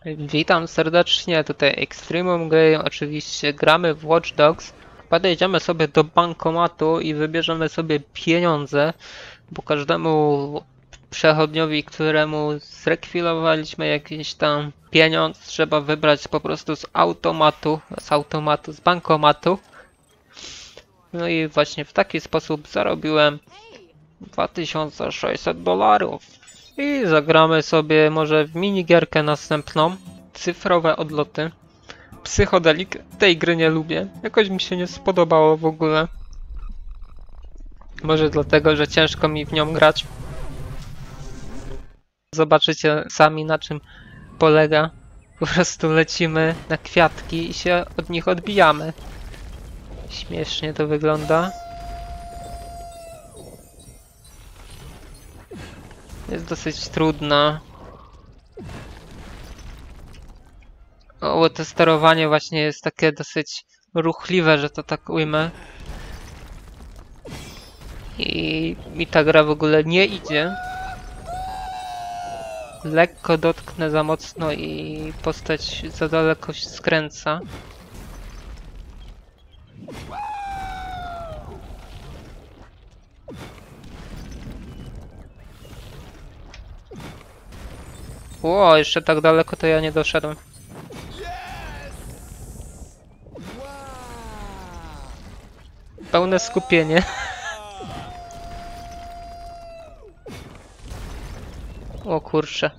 Witam serdecznie, tutaj Extremum Game, oczywiście gramy w Watch Dogs. Podejdziemy sobie do bankomatu i wybierzemy sobie pieniądze, bo każdemu przechodniowi, któremu zrekwirowaliśmy jakiś tam pieniądz, trzeba wybrać po prostu z bankomatu. No i właśnie w taki sposób zarobiłem $2600. I zagramy sobie może w minigierkę następną. Cyfrowe odloty. Psychodelik. Tej gry nie lubię. Jakoś mi się nie spodobało w ogóle. Może dlatego, że ciężko mi w nią grać. Zobaczycie sami, na czym polega. Po prostu lecimy na kwiatki i się od nich odbijamy. Śmiesznie to wygląda. Jest dosyć trudna. O, to sterowanie właśnie jest takie dosyć ruchliwe, że to tak ujmę. I mi ta gra w ogóle nie idzie. Lekko dotknę za mocno i postać za daleko się skręca. Ło, jeszcze tak daleko to ja nie doszedłem. Pełne skupienie. O kurczę.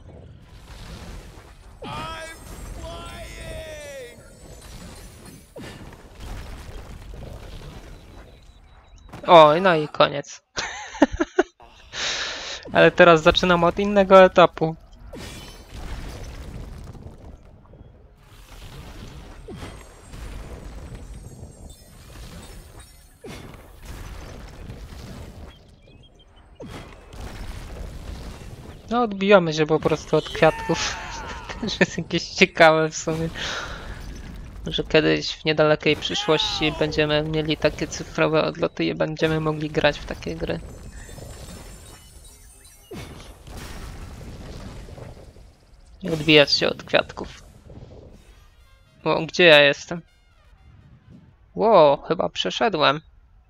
O, no i koniec. Ale teraz zaczynam od innego etapu. No, odbijamy się po prostu od kwiatków. To też jest jakieś ciekawe w sumie. Że kiedyś w niedalekiej przyszłości będziemy mieli takie cyfrowe odloty i będziemy mogli grać w takie gry. I odbijać się od kwiatków. O, gdzie ja jestem? Wow, chyba przeszedłem.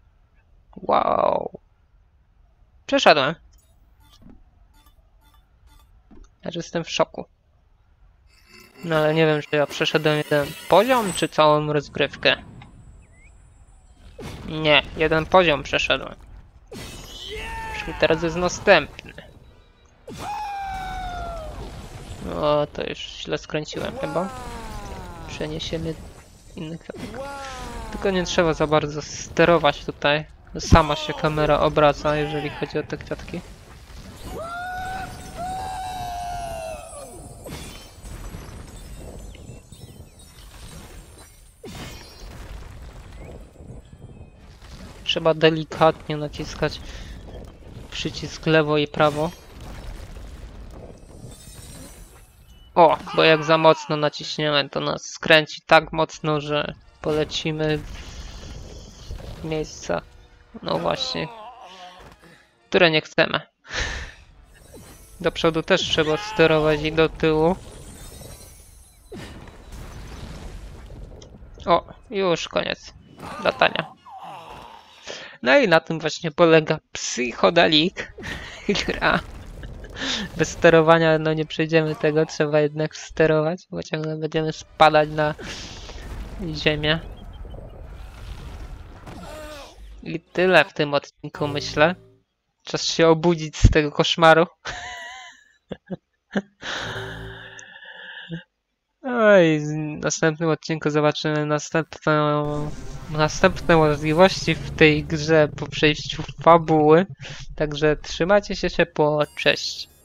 Wow. Przeszedłem. Ja jestem w szoku. No ale nie wiem, czy ja przeszedłem jeden poziom, czy całą rozgrywkę. Nie, jeden poziom przeszedłem. Czyli teraz jest następny. O, to już źle skręciłem chyba. Przeniesiemy inny kwiatek. Tylko nie trzeba za bardzo sterować tutaj. Sama się kamera obraca, jeżeli chodzi o te kwiatki. Trzeba delikatnie naciskać przycisk lewo i prawo. O, bo jak za mocno naciśniemy, to nas skręci tak mocno, że polecimy w miejsca, no właśnie, które nie chcemy. Do przodu też trzeba sterować i do tyłu. O, już koniec latania. No i na tym właśnie polega Psychodelik. Gra. Bez sterowania no nie przejdziemy tego, trzeba jednak sterować, bo ciągle będziemy spadać na ziemię. I tyle w tym odcinku, myślę. Czas się obudzić z tego koszmaru. No i w następnym odcinku zobaczymy następne możliwości w tej grze po przejściu fabuły. Także trzymajcie się ciepło, cześć.